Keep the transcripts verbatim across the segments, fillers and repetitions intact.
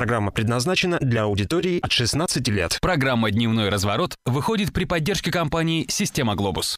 Программа предназначена для аудитории от шестнадцати лет. Программа «Дневной разворот» выходит при поддержке компании «Система Глобус».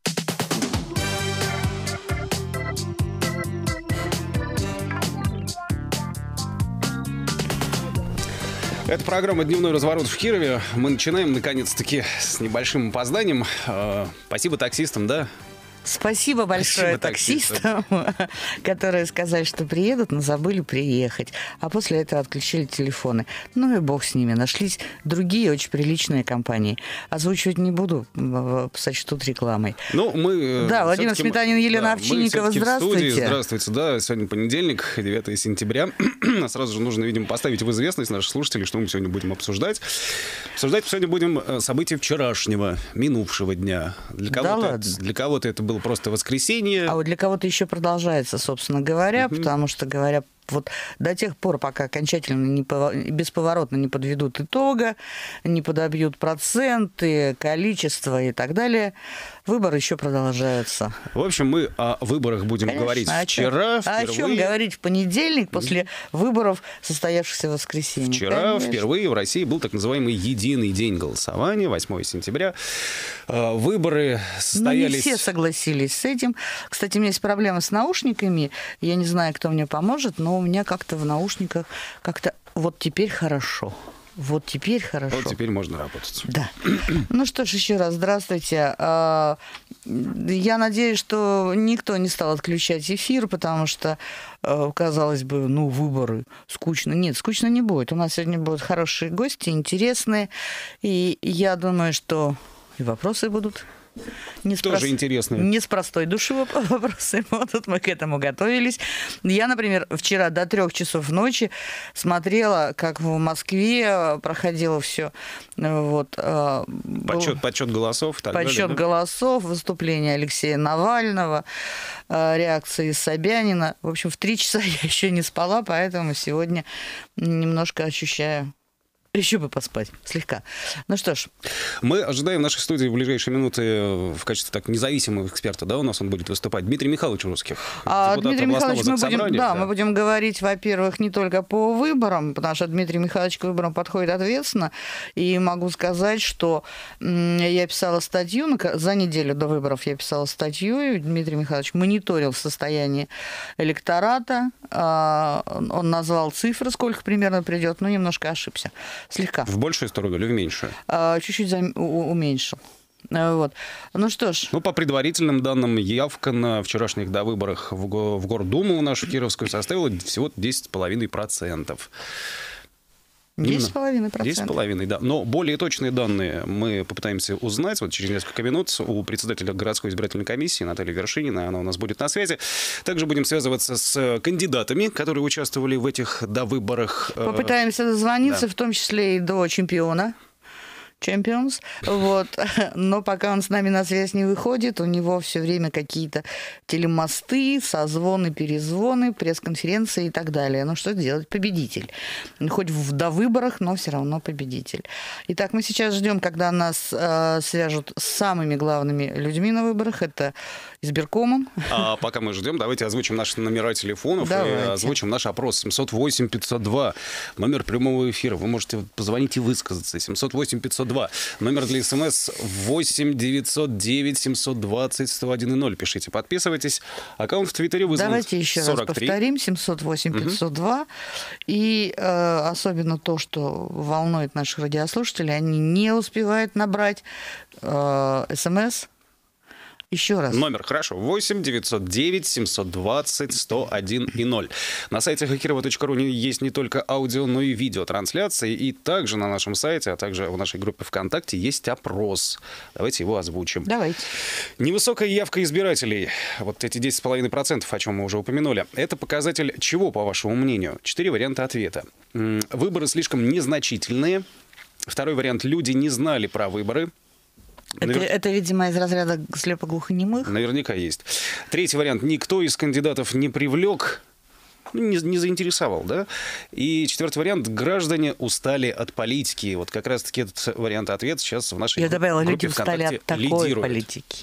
Это программа «Дневной разворот» в Кирове. Мы начинаем, наконец-таки, с небольшим опозданием. Спасибо таксистам, да? Спасибо большое Спасибо таксистам, которые сказали, что приедут, но забыли приехать. А после этого отключили телефоны. Ну и бог с ними. Нашлись другие очень приличные компании. Озвучивать не буду, сочтут рекламой. Ну, мы... Да, Владимир Сметанин, Елена да, Овчинникова, здравствуйте. Здравствуйте, да, сегодня понедельник, девятое сентября. Сразу же нужно, видимо, поставить в известность наших слушателей, что мы сегодня будем обсуждать. Обсуждать сегодня будем события вчерашнего, минувшего дня. Для кого-то, да это, для кого-то это было просто воскресенье. А вот для кого-то еще продолжается, собственно говоря, mm-hmm. потому что, говоря, вот до тех пор, пока окончательно, не повор... бесповоротно не подведут итога, не подобьют проценты, количество и так далее, выборы еще продолжаются. В общем, мы о выборах будем Конечно, говорить о вчера. Чем? А о чем говорить в понедельник после выборов, состоявшихся в воскресенье? Вчера Конечно. впервые в России был так называемый единый день голосования, восьмое сентября. Выборы состоялись... Но не все согласились с этим. Кстати, у меня есть проблема с наушниками. Я не знаю, кто мне поможет, но у меня как-то в наушниках как-то вот теперь хорошо. Вот теперь хорошо. Вот теперь можно работать. Да. Ну что ж, еще раз здравствуйте. Я надеюсь, что никто не стал отключать эфир, потому что, казалось бы, ну, выборы скучно. Нет, скучно не будет. У нас сегодня будут хорошие гости, интересные. И я думаю, что и вопросы будут... Не Тоже прост... интересно. Не с простой души вопросы будут, мы к этому готовились. Я, например, вчера до трех часов ночи смотрела, как в Москве проходило все. Вот, подсчет, подсчет голосов. Так подсчет далее, да? голосов, выступление Алексея Навального, реакции Собянина. В общем, в три часа я еще не спала, поэтому сегодня немножко ощущаю... Еще бы поспать, слегка. Ну что ж. Мы ожидаем в нашей студии в ближайшие минуты в качестве так независимого эксперта, да, у нас он будет выступать, Дмитрий Михайлович Русских. А, Дмитрий Михайлович, мы будем, да, да. мы будем говорить, во-первых, не только по выборам, потому что Дмитрий Михайлович к выборам подходит ответственно. И могу сказать, что я писала статью, за неделю до выборов я писала статью, и Дмитрий Михайлович мониторил состояние электората. Он назвал цифры, сколько примерно придет, но немножко ошибся. Слегка. В большую сторону или в меньшую? А, чуть-чуть зам... уменьшил. Вот. Ну что ж. Ну, по предварительным данным, явка на вчерашних довыборах в, го... в Гордуму нашу Кировскую составила всего десять целых пять десятых процента. десять целых пять десятых процента. десять целых пять десятых, да. Но более точные данные мы попытаемся узнать вот через несколько минут у председателя городской избирательной комиссии Натальи Вершинина. Она у нас будет на связи. Также будем связываться с кандидатами, которые участвовали в этих довыборах. Попытаемся дозвониться, да. в том числе и до чемпиона. Champions, вот. Но пока он с нами на связь не выходит, у него все время какие-то телемосты, созвоны, перезвоны, пресс-конференции и так далее. Ну что делать? Победитель. Хоть в довыборах, но все равно победитель. Итак, мы сейчас ждем, когда нас э, свяжут с самыми главными людьми на выборах. Это избиркомом. А пока мы ждем, давайте озвучим наши номера телефонов. Давайте. И озвучим наш опрос. семь ноль восемь пятьсот два. Номер прямого эфира. Вы можете позвонить и высказаться. семь ноль восемь пятьсот два. Номер для СМС восемь девятьсот девять семьсот двадцать сто один ноль. Пишите, подписывайтесь. Аккаунт в Твиттере вызван Давайте еще сорок три. раз повторим. семь ноль восемь пятьсот два. Угу. И э, особенно то, что волнует наших радиослушателей, они не успевают набрать э, СМС. Еще раз. Номер, хорошо. восемь девятьсот девять семьсот двадцать сто один ноль. На сайте хакирова точка ру есть не только аудио, но и видеотрансляции. И также на нашем сайте, а также в нашей группе ВКонтакте есть опрос. Давайте его озвучим. Давайте. Невысокая явка избирателей. Вот эти десять целых пять десятых процента, о чем мы уже упомянули. Это показатель чего, по вашему мнению? Четыре варианта ответа. Выборы слишком незначительные. Второй вариант. Люди не знали про выборы. Это, Навер... это, видимо, из разряда слепоглухонемых? Наверняка есть. Третий вариант. Никто из кандидатов не привлек, не, не заинтересовал, да? И четвертый вариант. Граждане устали от политики. Вот как раз-таки этот вариант ответа сейчас в нашей Я добавила, группе люди устали ВКонтакте от такой лидирует. политики.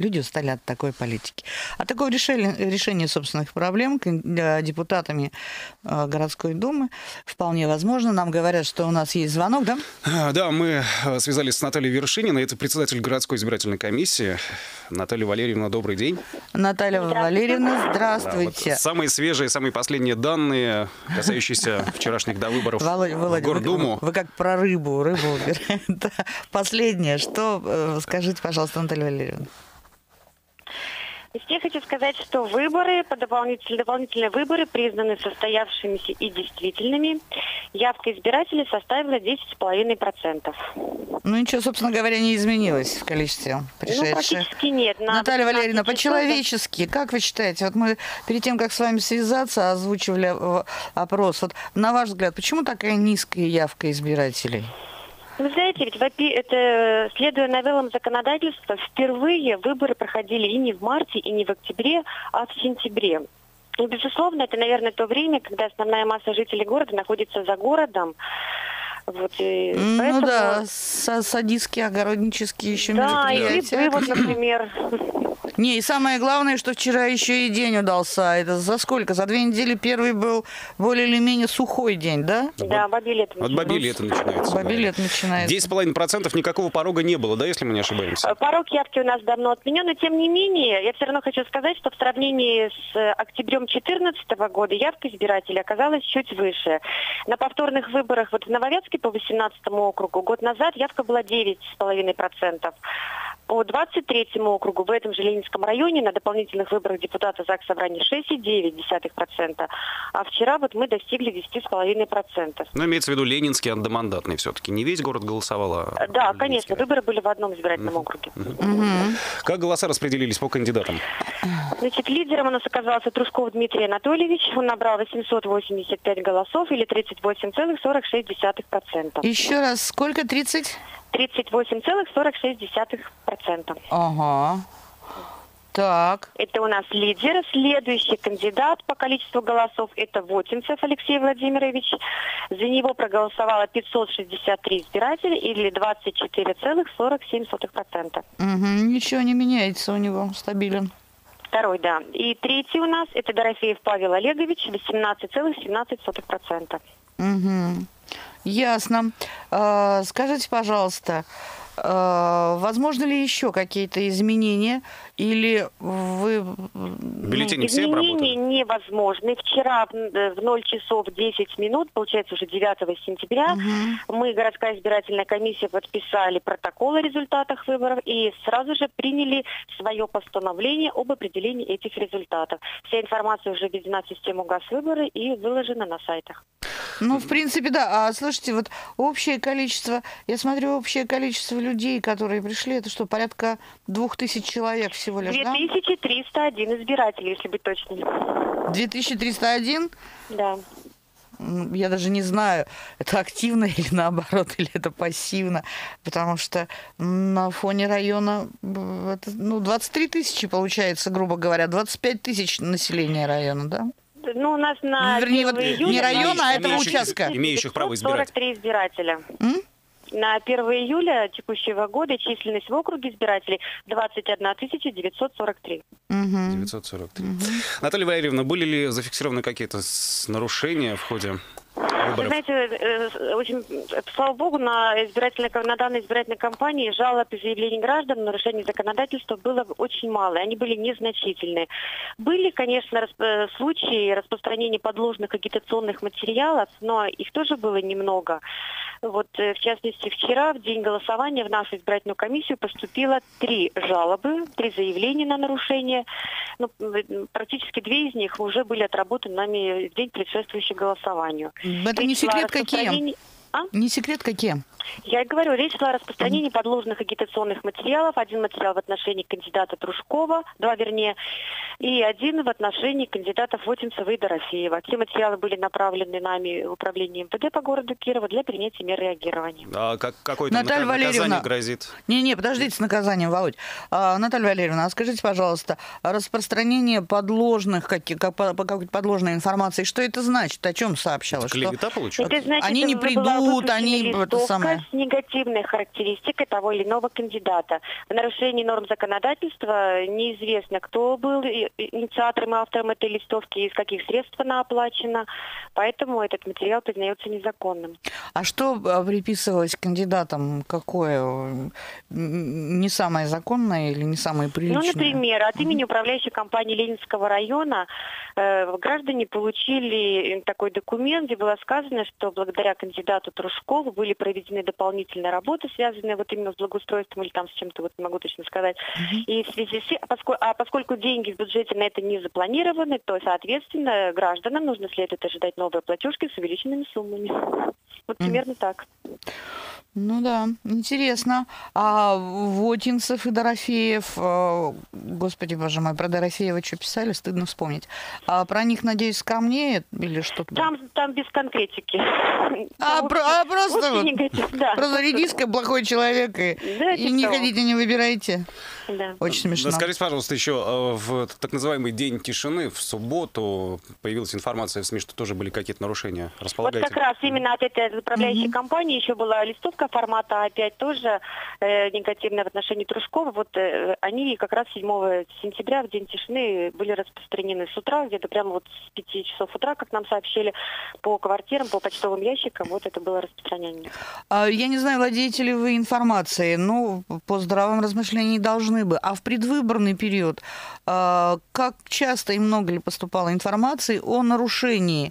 Люди устали от такой политики. А такое решение, решение собственных проблем депутатами городской думы вполне возможно. Нам говорят, что у нас есть звонок, да? Да, мы связались с Натальей Вершининой, это председатель городской избирательной комиссии. Наталья Валерьевна, добрый день. Наталья Валерьевна, здравствуйте. Да, вот самые свежие, самые последние данные, касающиеся вчерашних довыборов Володя, Володя, в Гордуму. Вы, вы как про рыбу, рыбу убираете. Последнее, что, скажите, пожалуйста, Наталья Валерьевна. Я хочу сказать, что выборы, по дополнительные, дополнительные выборы признаны состоявшимися и действительными. Явка избирателей составила десять с половиной процентов. Ну ничего, собственно говоря, не изменилось в количестве пришедших. Ну, практически нет. На Наталья Валерьевна, по-человечески, как вы считаете, вот мы перед тем, как с вами связаться, озвучивали опрос. Вот на ваш взгляд, почему такая низкая явка избирателей? Вы знаете, ведь это, следуя новеллам законодательства, впервые выборы проходили и не в марте, и не в октябре, а в сентябре. И, безусловно, это, наверное, то время, когда основная масса жителей города находится за городом. Вот, и ну поэтому... да, садистские, огороднические еще да, мероприятия. Да, и вывод, например. Не, и самое главное, что вчера еще и день удался. Это за сколько? За две недели первый был более или менее сухой день, да? Да, бабий лето начинается. От бабий лета начинается. Бабий лето начинается. десять с половиной процентов никакого порога не было, да, если мы не ошибаемся? Порог явки у нас давно отменен, но тем не менее, я все равно хочу сказать, что в сравнении с октябрем две тысячи четырнадцатого года явка избирателей оказалась чуть выше. На повторных выборах вот в Нововятске по восемнадцатому округу год назад явка была девять с половиной процентов. По двадцать третьему округу в этом же Ленинском районе на дополнительных выборах депутата ЗАГС Собрания шесть и девять десятых процента. А вчера вот мы достигли десять с половиной процентов. Ну, имеется в виду Ленинский одномандатный все-таки. Не весь город голосовал, а... Да, конечно. Выборы были в одном избирательном округе. Угу. Как голоса распределились по кандидатам? Значит, лидером у нас оказался Трушков Дмитрий Анатольевич. Он набрал восемьсот восемьдесят пять голосов или тридцать восемь целых сорок шесть десятых процента. Еще раз, сколько? тридцать? тридцать восемь целых сорок шесть десятых процента. Ага. Так. Это у нас лидер. Следующий кандидат по количеству голосов – это Вотинцев Алексей Владимирович. За него проголосовало пятьсот шестьдесят три избирателя или двадцать четыре целых сорок семь сотых процента. Угу. Ничего не меняется у него, стабилен. Второй, да. И третий у нас – это Дорофеев Павел Олегович, восемнадцать целых семнадцать сотых процента. Угу. Ясно. А, скажите, пожалуйста, а, возможно ли еще какие-то изменения? Или вы... Бюллетени все Изменения обработали? невозможны. Вчера в ноль часов десять минут, получается уже девятого сентября, угу. мы, городская избирательная комиссия, подписали протокол о результатах выборов и сразу же приняли свое постановление об определении этих результатов. Вся информация уже введена в систему ГАЗ-выборы и выложена на сайтах. Ну, в принципе, да. А слушайте, вот общее количество, я смотрю, общее количество людей, которые пришли, это что, порядка двух тысяч человек всего лишь, да? две тысячи триста один избирателей, если быть точнее. две тысячи триста один? Да. Я даже не знаю, это активно или наоборот, или это пассивно, потому что на фоне района это, ну, двадцать три тысячи получается, грубо говоря, двадцать пять тысяч населения района, да? Ну, у нас на ну, вернее, вот июля... Не района, а этого имеющих, участка. Имеющих право избирать. сорок три избирателя. М? На первое июля текущего года численность в округе избирателей двадцать одна тысяча девятьсот сорок три. Угу. девятьсот сорок три. Угу. Наталья Валерьевна, были ли зафиксированы какие-то нарушения в ходе выборов? Вы знаете, очень, слава богу, на, избирательной, на данной избирательной кампании жалоб и заявлений граждан на нарушение законодательства было очень мало, и они были незначительные. Были, конечно, расп- случаи распространения подложных агитационных материалов, но их тоже было немного. Вот, в частности, вчера, в день голосования, в нашу избирательную комиссию поступило три жалобы, три заявления на нарушение. Ну, практически две из них уже были отработаны нами в день, предшествующий голосованию. Это Речь не секрет, шла о какие? распространении- А? Не секрет, какие? Я и говорю, речь шла о распространении подложных агитационных материалов. Один материал в отношении кандидата Трушкова, два вернее, и один в отношении кандидатов Вотинцева и Дорофеева. Все материалы были направлены нами в управление МВД по городу Кирова для принятия мер реагирования. А как, какое-то Наталья наказание Валерьевна, грозит? Не-не, подождите с наказанием, Володь. А, Наталья Валерьевна, а скажите, пожалуйста, распространение подложных, каких, как, по, по какой-то подложной информации, что это значит? О чем сообщалось? Это клевета, что... получается? Это значит, Они не была ждут, они это самое. С негативной характеристикой того или иного кандидата. В нарушении норм законодательства неизвестно, кто был инициатором и автором этой листовки, из каких средств она оплачена. Поэтому этот материал признается незаконным. А что приписывалось кандидатам? Какое? Не самое законное или не самое приличное? Ну, например, от имени управляющей компании Ленинского района э, граждане получили такой документ, где было сказано, что благодаря кандидату Трушкову были проведены дополнительные работы, связанные вот именно с благоустройством или там с чем-то, вот не могу точно сказать. Uh-huh. И в связи с... поскольку, а поскольку деньги в бюджете на это не запланированы, то, соответственно, гражданам нужно следует ожидать новые платежки с увеличенными суммами. Вот примерно uh-huh. так. Ну да, интересно. А Вотинцев и Дорофеев, господи боже мой, про Дорофеева что писали, стыдно вспомнить. А про них, надеюсь, скромнее или что-то? Там, там без конкретики. А, там про, очень, а просто вот, да. просто редиска плохой человек, и, да, и не хотите, не выбирайте. Да. Очень смешно. Скажите, пожалуйста, еще в так называемый день тишины в субботу появилась информация в СМИ, что тоже были какие-то нарушения. Располагаете? Вот как раз именно от этой управляющей mm-hmm. компании еще была листовка формата опять тоже э, негативная в отношении Трушкова. Вот э, они как раз седьмого сентября в день тишины были распространены с утра, где-то прямо вот с пяти часов утра, как нам сообщили, по квартирам, по почтовым ящикам. Вот это было распространение. А, я не знаю, владеете ли вы информацией, ну, по здравым размышлениям должны бы. А в предвыборный период а, как часто и много ли поступало информации о нарушении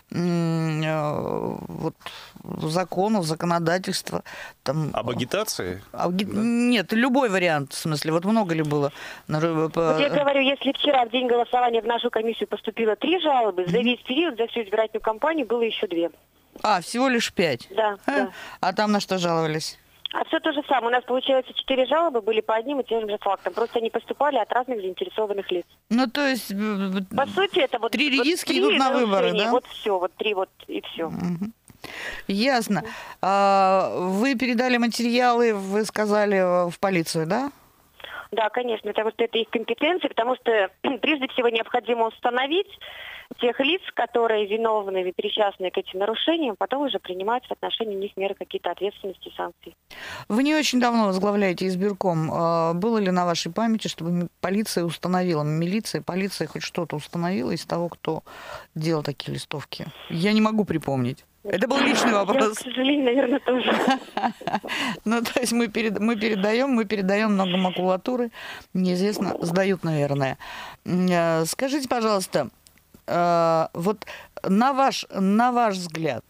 м- вот, законов, законодательства? Там, Об агитации? Аги... Да. Нет, любой вариант, в смысле, вот много ли было? Вот я говорю, если вчера в день голосования в нашу комиссию поступило три жалобы, за весь период, за всю избирательную кампанию было еще две. А, всего лишь пять? Да, а, да. А там на что жаловались? А все то же самое. У нас, получается, четыре жалобы были по одним и тем же фактам. Просто они поступали от разных заинтересованных лиц. Ну, то есть... По сути, это вот... Три вот редиски три идут на выборы, да? Вот все, вот три вот и все. Угу. Ясно. А, вы передали материалы, вы сказали, в полицию, да? Да, конечно, потому что это их компетенция, потому что прежде всего необходимо установить тех лиц, которые виновны и причастны к этим нарушениям, потом уже принимать в отношении них меры какие-то ответственности и санкции. Вы не очень давно возглавляете избирком. Было ли на вашей памяти, чтобы полиция установила, милиция, полиция хоть что-то установила из того, кто делал такие листовки? Я не могу припомнить. Это был личный вопрос. Я, к сожалению, наверное, тоже. Ну, то есть мы, перед, мы передаем, мы передаем много макулатуры. Неизвестно, сдают, наверное. Скажите, пожалуйста, вот на ваш, на ваш взгляд,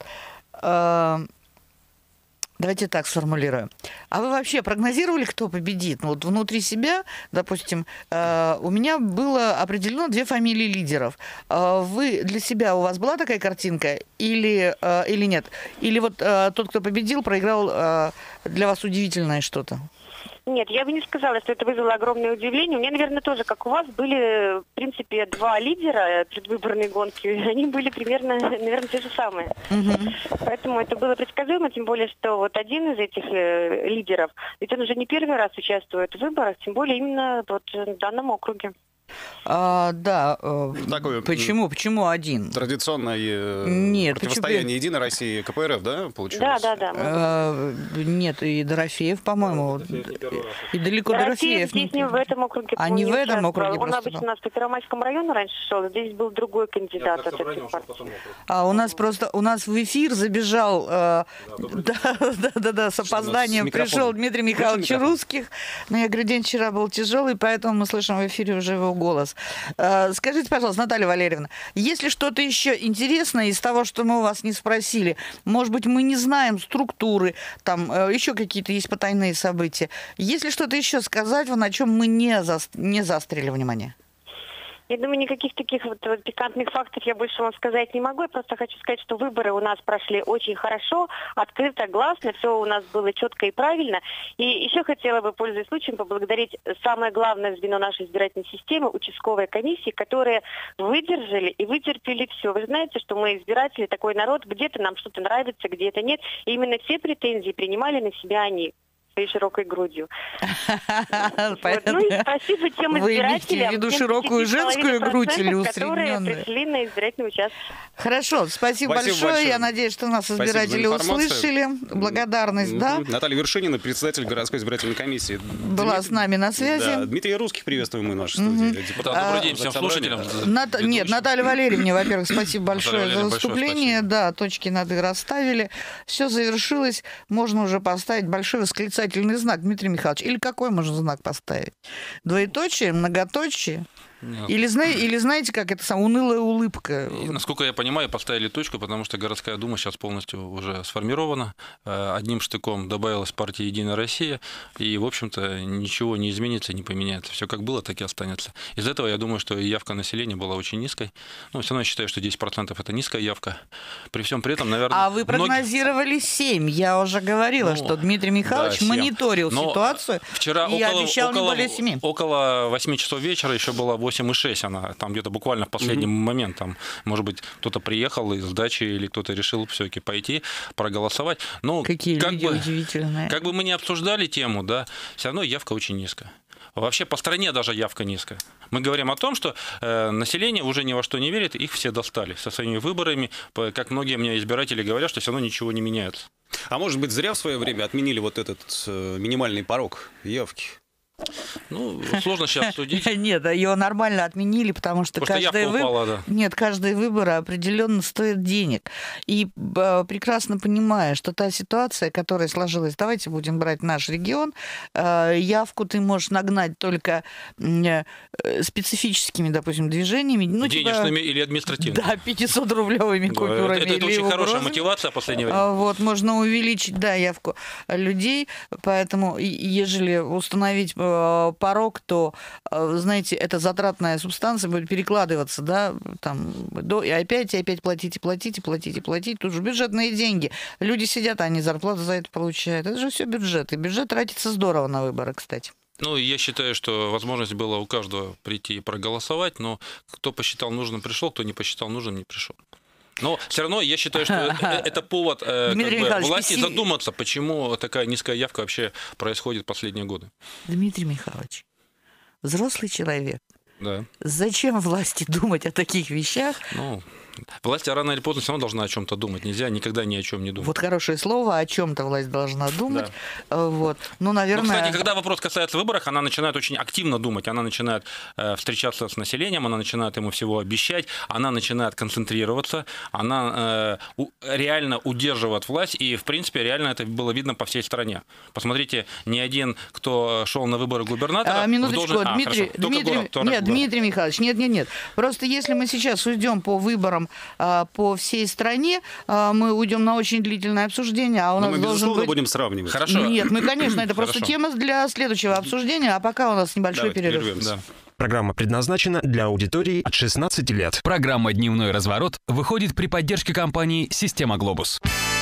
давайте так сформулируем. А вы вообще прогнозировали, кто победит? Ну, вот внутри себя, допустим, э, у меня было определено две фамилии лидеров. Э, вы для себя, у вас была такая картинка или, э, или нет? Или вот э, тот, кто победил, проиграл, э, для вас удивительное что-то? Нет, я бы не сказала, что это вызвало огромное удивление. У меня, наверное, тоже, как у вас, были, в принципе, два лидера предвыборной гонки. Они были примерно, наверное, те же самые. Угу. Поэтому это было предсказуемо, тем более, что вот один из этих э, лидеров, ведь он уже не первый раз участвует в выборах, тем более именно вот в данном округе. А, да. Такое почему? Почему один? Традиционное нет, противостояние почему... Единой России КПРФ, да, получилось? Да, да, да. А, нет, и Дорофеев, по-моему. И далеко Дорофеев. Дорофеев здесь не в этом округе. А не в этом округе? Он обычно у нас по Первомайскому району раньше шел, здесь был другой кандидат от этих партий. А у нас просто, у нас в эфир забежал, да, да, да, да, с опозданием пришел Дмитрий Михайлович Русских. Но я говорю, день вчера был тяжелый, поэтому мы слышим в эфире уже его голос. Скажите, пожалуйста, Наталья Валерьевна, есть ли что-то еще интересное из того, что мы у вас не спросили? Может быть, мы не знаем структуры, там еще какие-то есть потайные события. Есть ли что-то еще сказать, на чем мы не, за... не заострили внимание? Я думаю, никаких таких вот, вот пикантных фактов я больше вам сказать не могу. Я просто хочу сказать, что выборы у нас прошли очень хорошо, открыто, гласно, все у нас было четко и правильно. И еще хотела бы, пользуясь случаем, поблагодарить самое главное звено нашей избирательной системы, участковые комиссии, которые выдержали и вытерпели все. Вы знаете, что мы избиратели, такой народ, где-то нам что-то нравится, где-то нет. И именно все претензии принимали на себя они. своей широкой грудью. Ну и спасибо тем Вы имеете избирателям, в виду тем широкую десяти с половиной женскую грудь или процентов, которые усредненную? пришли на избирательный участок. Хорошо, спасибо, Спасибо большое. большое. Я надеюсь, что нас Спасибо за избиратели информацию. услышали. Благодарность, да. Наталья Вершинина, председатель городской избирательной комиссии. Была с нами на связи. Да, Дмитрий Русских приветствуем мы в нашей студии. Депутат Да, добрый а, день всем Заксобрания. слушателям. Ната- Нет, Наталья Валерьевна, во-первых, спасибо большое Валерьевна, за большое выступление. Да, точки над «и» расставили. Все завершилось. Можно уже поставить большой восклицательный знак, Дмитрий Михайлович. Или какой можно знак поставить? Двоеточие, многоточие? Нет. Или, зна- или знаете, как это самая унылая улыбка? И, насколько я понимаю, поставили точку, потому что городская дума сейчас полностью уже сформирована. Э, Одним штыком добавилась партия «Единая Россия», и, в общем-то, ничего не изменится, не поменяется. Все как было, так и останется. Из этого я думаю, что явка населения была очень низкой. Но все равно я считаю, что десять процентов это низкая явка. При всем при этом, наверное... А вы многие- прогнозировали семь. Я уже говорила, Ну, что Дмитрий Михайлович да, семь. мониторил Но ситуацию вчера и около, обещал не около, более семи. около восьми часов вечера еще было восемь и шесть. Она там где-то буквально в последний mm-hmm. момент. Там, может быть, кто-то приехал из дачи или кто-то решил все-таки пойти проголосовать. Но Какие как люди бы, удивительные. Как бы мы ни обсуждали тему, да, все равно явка очень низкая. Вообще по стране даже явка низкая. Мы говорим о том, что э, население уже ни во что не верит, их все достали со своими выборами. По, как многие мне избиратели говорят, что все равно ничего не меняется. А может быть, зря в свое время отменили вот этот э, минимальный порог явки? Ну, сложно сейчас судить. Нет, его нормально отменили, потому что Потому что каждый явка упала, да. Нет, каждый выбор определенно стоит денег. И э, прекрасно понимая, что та ситуация, которая сложилась, давайте будем брать наш регион, э, явку ты можешь нагнать только э, специфическими, допустим, движениями. Ну, Денежными типа, или административными. Да, пятисотрублевыми Да, купюрами. это, это или очень хорошая угрозами. мотивация в последнее время. А, Вот, можно увеличить, да, явку людей, поэтому и- ежели установить э, порог, то, э, знаете, эта затратная субстанция будет перекладываться, да, там, до, и опять, и опять платите, платите, платите, платите, тут же бюджетные деньги. Люди сидят, а они зарплату за это получают. Это же все бюджет, и бюджет тратится здорово на выборы, кстати. Ну, я считаю, что возможность была у каждого прийти и проголосовать, но кто посчитал нужным, пришел, кто не посчитал нужным, не пришел. Но все равно я считаю, что это повод э, как бы, власти пессим- задуматься, почему такая низкая явка вообще происходит последние годы. Дмитрий Михайлович, взрослый человек, Да. зачем власти думать о таких вещах? Ну, власть рано или поздно все равно должна о чем-то думать. Нельзя никогда ни о чем не думать. Вот хорошее слово, о чем-то власть должна думать. Э, Вот. Ну, Ну, наверное... кстати, когда вопрос касается выборов, она начинает очень активно думать, она начинает э, встречаться с населением, она начинает ему всего обещать, она начинает концентрироваться, она э, у, реально удерживает власть, и, в принципе, реально это было видно по всей стране. Посмотрите, ни один, кто шел на выборы губернатора... А, минуточку, должен... а, Дмитрий, хорошо. Только Дмитрий, город, только нет, город. Дмитрий Михайлович, нет, нет, нет. Просто если мы сейчас уйдем по выборам а, по всей стране, а, мы уйдем на очень длительное обсуждение, а у Но нас мы, должен безусловно, быть... будем сравнивать. Хорошо. Нет, мы, конечно, это просто Хорошо. тема для следующего обсуждения, а пока у нас небольшой Давайте перерыв. прервемся. Да. Программа предназначена для аудитории от шестнадцати лет. Программа «Дневной разворот» выходит при поддержке компании «Система Глобус».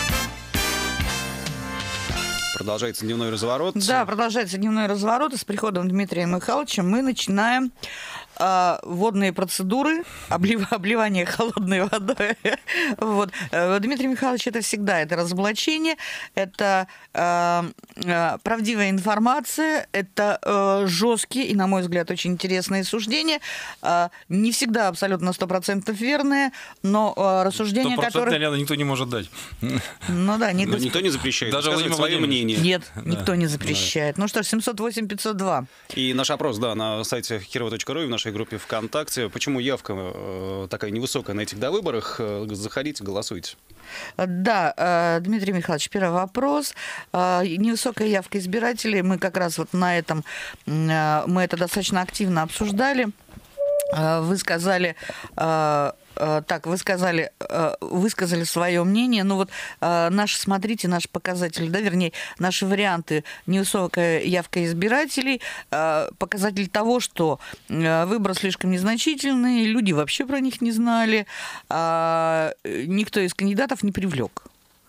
Продолжается дневной разворот. Да, продолжается дневной разворот, и с приходом Дмитрия Михайловича мы начинаем а, водные процедуры, облив, обливание холодной водой. Вот. Э, Дмитрий Михайлович, это всегда это разоблачение, это э, э, правдивая информация, это э, жесткие и, на мой взгляд, очень интересные суждения, э, не всегда абсолютно сто процентов верные, но э, рассуждения, Сто процентов, которые... наверное, никто не может дать. Ну да, не Но никто не запрещает Даже высказывать Владимир свое Владимирович. мнение. Нет, никто не запрещает. Ну что ж, семьсот восемь пятьсот два. И наш опрос, да, на сайте кирова точка ру и в нашей группе ВКонтакте. Почему явка э, такая невысокая на этих довыборах? Э, Заходите, голосуйте. Да, э, Дмитрий Михайлович, первый вопрос. Э, Невысокая явка избирателей. Мы как раз вот на этом, э, мы это достаточно активно обсуждали. Э, Вы сказали... э, э, Так, вы сказали, э, высказали свое мнение. Ну вот э, наши, смотрите, наши показатели, да, вернее, наши варианты: невысокая явка избирателей, э, показатель того, что э, выбор слишком незначительный, люди вообще про них не знали, э, никто из кандидатов не привлек.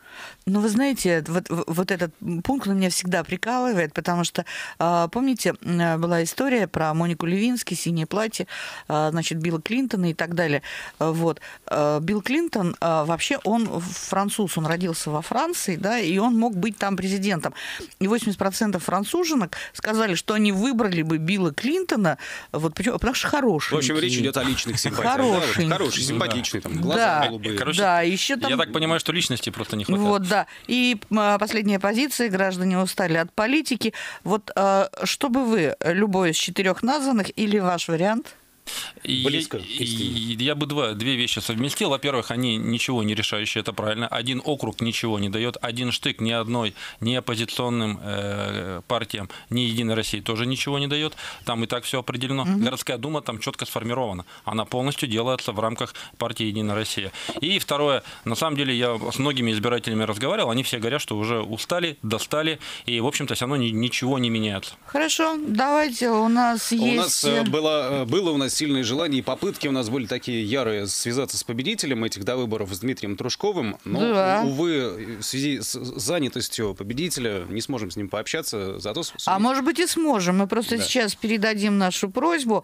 Ну, вы знаете, вот, вот этот пункт меня всегда прикалывает, потому что, помните, была история про Монику Левински, синее платье, значит, Билла Клинтона и так далее. Вот. Билл Клинтон, вообще, он француз, он родился во Франции, да, и он мог быть там президентом. И восемьдесят процентов француженок сказали, что они выбрали бы Билла Клинтона, вот, потому что хороший. В общем, речь идет о личных симпатиях. Хороший. Да, вот хороший, симпатичный, там, глаза да, голубые. Короче, да, еще там... Я так понимаю, что личности просто не хватает. Вот, да. И последняя позиция, граждане устали от политики. Вот что бы вы, любой из четырех названных или ваш вариант? Близко. Я, я бы два, две вещи совместил. Во-первых, они ничего не решающие, это правильно. Один округ ничего не дает, один штык ни одной, ни оппозиционным э, партиям, ни Единой России тоже ничего не дает. Там и так все определено. Угу. Городская дума там четко сформирована. Она полностью делается в рамках партии Единая Россия. И второе, на самом деле я с многими избирателями разговаривал, они все говорят, что уже устали, достали, и, в общем-то, все равно ничего не меняется. Хорошо, давайте, у нас есть... У нас было, было у нас сильные желания и попытки у нас были такие ярые связаться с победителем этих довыборов, с Дмитрием Трушковым, но, да. увы, в связи с занятостью победителя не сможем с ним пообщаться, зато... А может быть и сможем. Мы просто да. сейчас передадим нашу просьбу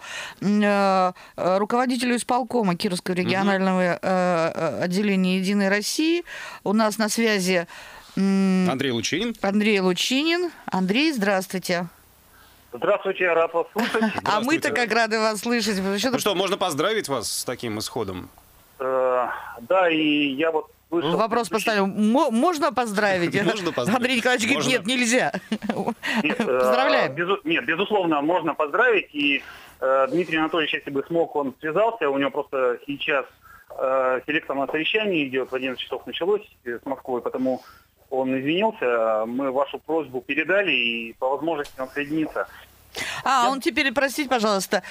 э, руководителю исполкома Кировского регионального э, отделения Единой России. У нас на связи... Э, Андрей Лучинин. Андрей Лучинин. Андрей, здравствуйте. Здравствуйте, я рад вас слышать. А мы-то как рады вас слышать. Ну что, можно поздравить вас с таким исходом? Э, да, и я вот... Вышел... Вопрос поставил. Можно поздравить? Можно поздравить. Андрей Николаевич говорит, нет, нельзя. Нет, поздравляем. Э, безу... Нет, безусловно, можно поздравить. И э, Дмитрий Анатольевич, если бы смог, он связался. У него просто сейчас э, селекторное совещание идет, в одиннадцать часов началось с Москвой, потому... Он извинился, мы вашу просьбу передали, и по возможности он соединится. А, Я... он теперь, простите, пожалуйста,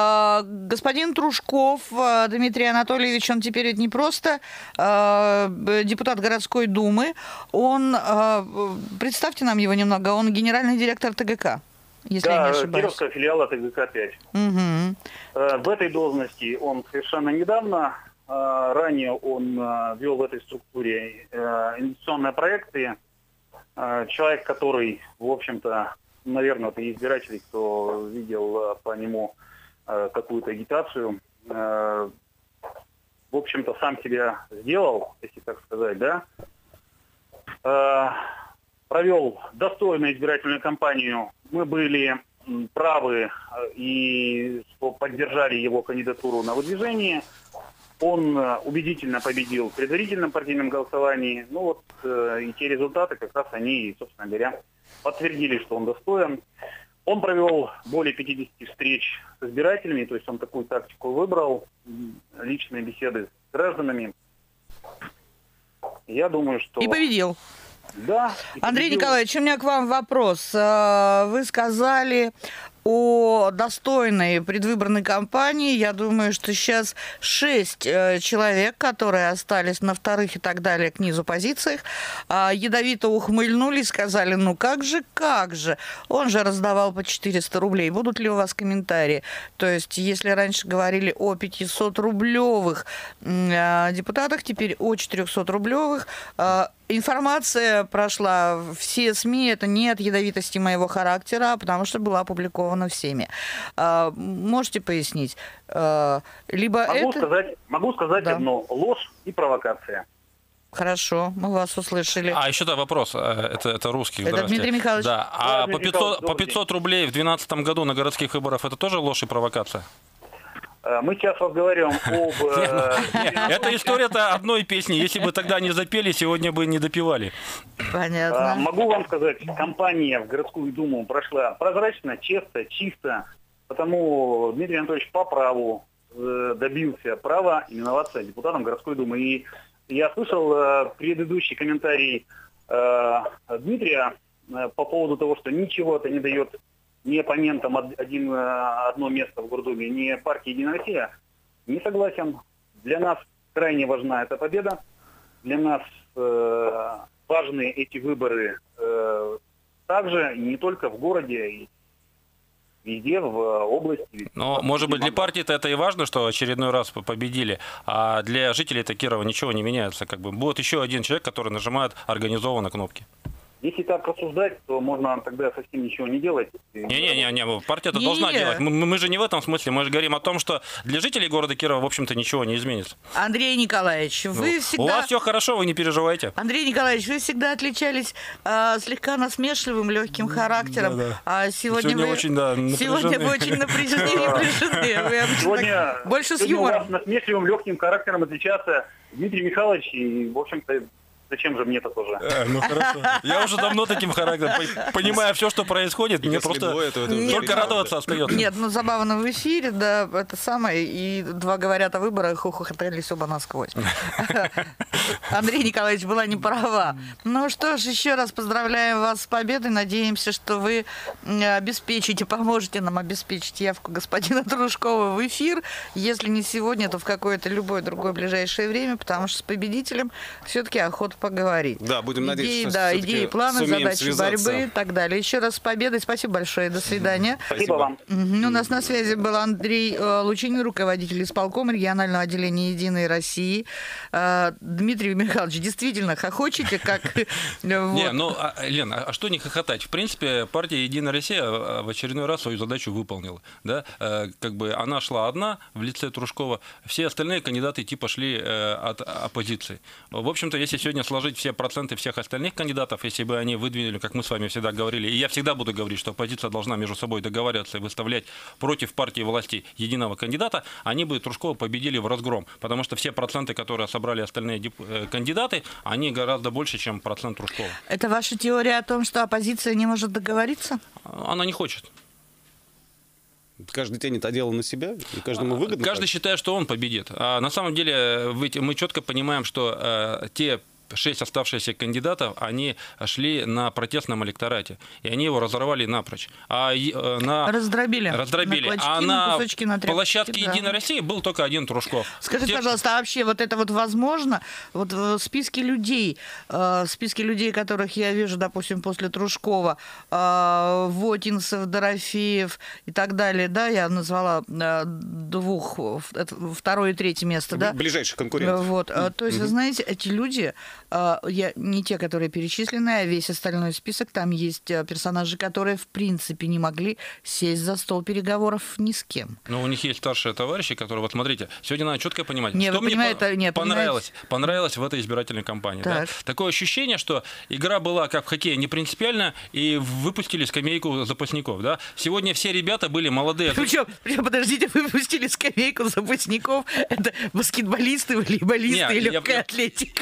господин Трушков Дмитрий Анатольевич, он теперь не просто депутат городской думы, он, представьте нам его немного, он генеральный директор ТГК, если да, я не ошибаюсь. Кировского филиала ТГК пять. Угу. В этой должности он совершенно недавно. Ранее он вел в этой структуре инвестиционные проекты. Человек, который, в общем-то, наверное, это избиратель, кто видел по нему какую-то агитацию, в общем-то, сам себя сделал, если так сказать, да. Провел достойную избирательную кампанию. Мы были правы и поддержали его кандидатуру на выдвижение. Он убедительно победил в предварительном партийном голосовании. Ну вот э, и те результаты как раз они, собственно говоря, подтвердили, что он достоин. Он провел более пятидесяти встреч с избирателями, то есть он такую тактику выбрал, личные беседы с гражданами. Я думаю, что... И победил. Да. И Андрей победил. Николаевич, у меня к вам вопрос. Вы сказали о достойной предвыборной кампании. Я думаю, что сейчас шесть человек, которые остались на вторых и так далее к низу позициях, ядовито ухмыльнулись, сказали, ну как же, как же. Он же раздавал по четыреста рублей. Будут ли у вас комментарии? То есть, если раньше говорили о пятисотрублевых депутатах, теперь о четырехсотрублевых. Информация прошла все СМИ, это не от ядовитости моего характера, потому что была опубликована всеми. Можете пояснить? Либо могу, это... сказать, могу сказать да. одно. Ложь и провокация. Хорошо, мы вас услышали. А еще да, вопрос. Это, это русский. Это Дмитрий Михайлович. Да. А да, по, пятьсот, по пятьсот рублей в две тысячи двенадцатом году на городских выборах это тоже ложь и провокация? Мы сейчас разговариваем об... Эта история-то одной песни. Если бы тогда не запели, сегодня бы не допевали. Понятно. Могу вам сказать, кампания в городскую думу прошла прозрачно, честно, чисто. Потому Дмитрий Анатольевич по праву добился права именоваться депутатом городской думы. И я слышал предыдущий комментарий Дмитрия по поводу того, что ничего это не дает ни оппонентам один, одно место в Гордуме, ни партии «Единая Россия». Не согласен. Для нас крайне важна эта победа. Для нас э, важны эти выборы э, также, не только в городе. везде в области. Но, может быть, для партии-то это и важно, что очередной раз победили, а для жителей-то Кирова ничего не меняется. Как бы. Будет еще один человек, который нажимает организованно кнопки. Если так рассуждать, то можно тогда совсем ничего не делать. Не-не-не, партия-то Не-не. должна делать. Мы, мы же не в этом смысле. Мы же говорим о том, что для жителей города Кирова, в общем-то, ничего не изменится. Андрей Николаевич, вы Ну, всегда... У вас все хорошо, вы не переживайте. Андрей Николаевич, вы всегда отличались а, слегка насмешливым, легким характером, Да-да. а сегодня, Сегодня вы... очень, да, сегодня вы напряжены. очень напряжены. напряжены. Вы обычно Сегодня, так больше с сегодня у вас юмором. насмешливым, легким характером отличаться Дмитрий Михайлович, и, в общем-то, зачем же мне-то тоже? Э, ну хорошо. Я уже давно таким характером, по- понимая все, что происходит, мне Если просто двое, то это уже только правда. радоваться остается. Нет, ну забавно в эфире, да, это самое, и два говорят о выборах, ухохотались оба насквозь. Андрей Николаевич была не права. Ну что ж, еще раз поздравляем вас с победой, надеемся, что вы обеспечите, поможете нам обеспечить явку господина Трушкова в эфир, если не сегодня, то в какое-то любое другое ближайшее время, потому что с победителем все-таки охота поговорить. Да, будем надеяться, идеи, что да, всё-таки идеи, планы, сумеем задачи связаться. борьбы и так далее. Еще раз с победой, спасибо большое, до свидания. Спасибо вам. Мгм. У нас на связи был Андрей э, Лучинин, руководитель исполкома регионального отделения «Единой России». Э, Дмитрий Михайлович, действительно хохочете, как... э, Не, вот. ну, а, Лен, а что не хохотать? В принципе, партия «Единая Россия» в очередной раз свою задачу выполнила. Да? Э, Как бы она шла одна в лице Трушкова, все остальные кандидаты типа шли э, от оппозиции. В общем-то, если сегодня сложить все проценты всех остальных кандидатов, если бы они выдвинули, как мы с вами всегда говорили, и я всегда буду говорить, что оппозиция должна между собой договариваться и выставлять против партии власти единого кандидата, они бы Трушкова победили в разгром, потому что все проценты, которые собрали остальные деп- э, кандидаты, они гораздо больше, чем процент Трушкова. Это ваша теория о том, что оппозиция не может договориться? Она не хочет. Каждый тянет одеяло на себя, и каждому выгодно. Каждый так. считает, что он победит. А на самом деле ведь мы четко понимаем, что э, те шесть оставшихся кандидатов, они шли на протестном электорате, и они его разорвали напрочь. А э, на... Раздробили. Раздробили. На клочки, а на на кусочки, на тряпочки, площадке да. «Единой России» был только один Трушков. Скажите, Те- пожалуйста, а вообще вот это вот возможно? Вот в списке людей, э, в списке людей, которых я вижу, допустим, после Трушкова, э, Вотинцев, Дорофеев и так далее, да, я назвала э, двух, это второе и третье место, да? Ближайших конкурентов. Вот, э, то есть, вы знаете, эти люди, э, я, не те, которые перечислены, а весь остальной список, там есть э, персонажи, которые в принципе не могли сесть за стол переговоров ни с кем. Но у них есть старшие товарищи, которые, вот смотрите, сегодня надо четко понимать, Не, что вы мне понимаете, по- не, понравилось, понравилось в этой избирательной кампании. Да? Так. Такое ощущение, что игра была, как в хоккее, не принципиальна, и выпустили скамейку запасников. Да? Сегодня все ребята были молодые. Причем, причем, подождите, вы выпустили скамейку запасников, это баскетболисты, волейболисты Не, и я- легкая я- атлетика.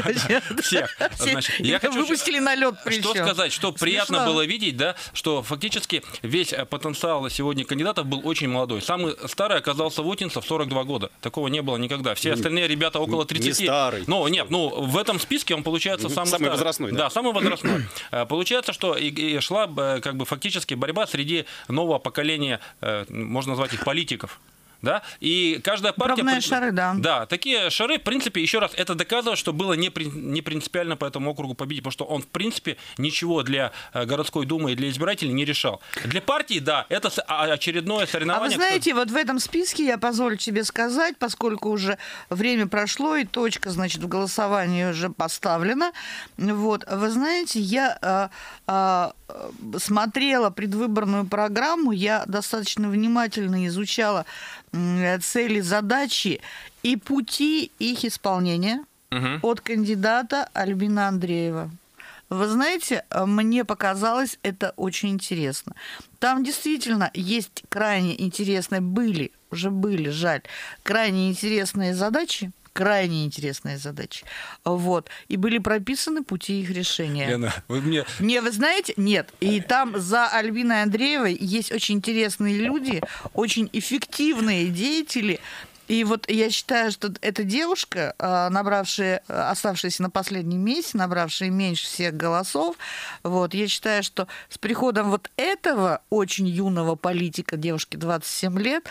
Всех. Значит, я Их хочу- выпустили на лед причем. Что сказать, что приятно Смешно. было видеть, да, что фактически весь э, потенциал сегодня кандидатов был очень молодой. Самый старый оказался Вотинцев, сорок два года. Такого не было никогда. Все остальные ребята около тридцати. Не старый. Ну, нет, ну, в этом списке он получается Мгм. самый, Самый старый. возрастной, да? Да, самый возрастной. Э, Получается, что и, и шла э, как бы фактически борьба среди нового поколения, э, можно назвать их политиков. Да? И каждая партия... Пробные шары, да. Да, такие шары, в принципе, еще раз, это доказывает, что было не, при- не принципиально по этому округу победить, потому что он, в принципе, ничего для э, городской думы и для избирателей не решал. Для партии, да, это с- а- очередное А соревнование. вы знаете, вот в этом списке, я позволю себе сказать, поскольку уже время прошло и точка, значит, в голосовании уже поставлена, вот, вы знаете, я а, а, смотрела предвыборную программу, я достаточно внимательно изучала м, цели, задачи и пути их исполнения Мгм. от кандидата Альбина Андреева. Вы знаете, мне показалось это очень интересно. Там действительно есть крайне интересные, были, уже были, жаль, крайне интересные задачи, крайне интересные задачи, вот, и были прописаны пути их решения. Лена, вы мне... Не, вы знаете, нет. И там за Альбиной Андреевой есть очень интересные люди, очень эффективные деятели. И вот я считаю, что эта девушка, набравшая, оставшаяся на последнем месте, набравшая меньше всех голосов, вот, я считаю, что с приходом вот этого очень юного политика, девушки двадцать семь лет,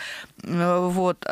вот,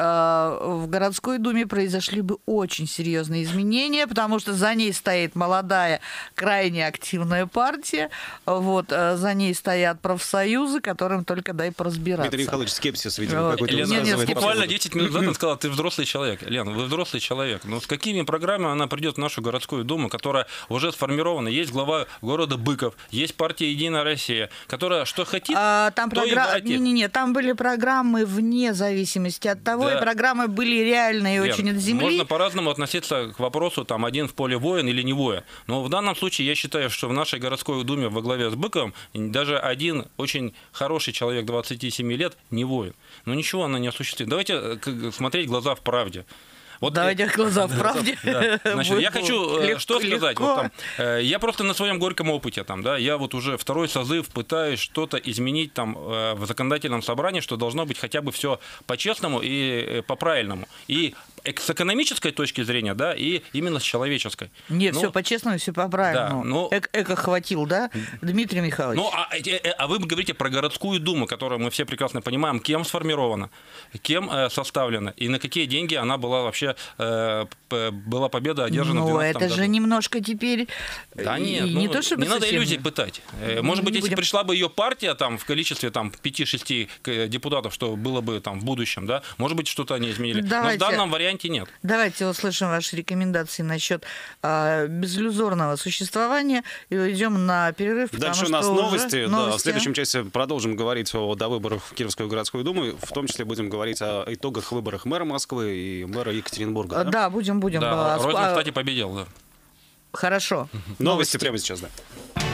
в городской думе произошли бы очень серьезные изменения, потому что за ней стоит молодая, крайне активная партия, вот, за ней стоят профсоюзы, которым только дай поразбираться. Дмитрий Михайлович, скепсис, видимо, Вот. какой-то Лена, Нет, нет, высказывает. буквально десять минут назад она сказала, ты взрослый человек. Лена, вы взрослый человек. Но с какими программами она придет в нашу городскую думу, которая уже сформирована? Есть глава города Быков, есть партия «Единая Россия», которая что хотит, А, там то и програ... воротит. Не-не-не, там были программы вне зависимости от того, Да. и программы были реальные и Лен, очень от земли. можно по-разному относиться к вопросу, там, один в поле воин или не воин. Но в данном случае я считаю, что в нашей городской думе во главе с Быковым даже один очень хороший человек двадцати семи лет не воин. Но ничего она не осуществит. Давайте к- смотреть глаза в правде. Вот, Давайте э, глаза в правде. Да. Значит, я Будет хочу э, легко- что сказать. легко. Вот там, э, я просто на своем горьком опыте, там, да, я вот уже второй созыв пытаюсь что-то изменить там э, в законодательном собрании, что должно быть хотя бы все по-честному и э, по-правильному. И эк- с экономической точки зрения, да, и именно с человеческой. Нет, Ну, все по-честному, все по-правильному. да, ну- Эк- Эко хватил, да, Дмитрий Михайлович? Ну, а, э, э, а вы говорите про городскую думу, которую мы все прекрасно понимаем, кем сформирована, кем э, составлена, и на какие деньги она была вообще, э, п- была победа одержана в Ну, двенадцатом это же году. немножко теперь... Да и- нет, и ну, не то, чтобы не надо совсем- иллюзий пытать. Э, Может быть, не если будем. пришла бы ее партия там, в количестве там, пяти-шести к- депутатов, что было бы там, в будущем, да, может быть, что-то они изменили. Давайте. Но в данном варианте нет. Давайте услышим ваши рекомендации насчет а, безиллюзорного существования и уйдем на перерыв, потому Дальше у что нас уже новости. Да, в новости. следующем часе продолжим говорить о довыборах в Кировскую городскую думу. В том числе будем говорить о итогах выборах мэра Москвы и мэра Екатеринбурга. А, да? Да, будем, будем. Да, а, Розин, а, кстати, победил, да. Хорошо. Новости прямо сейчас, да.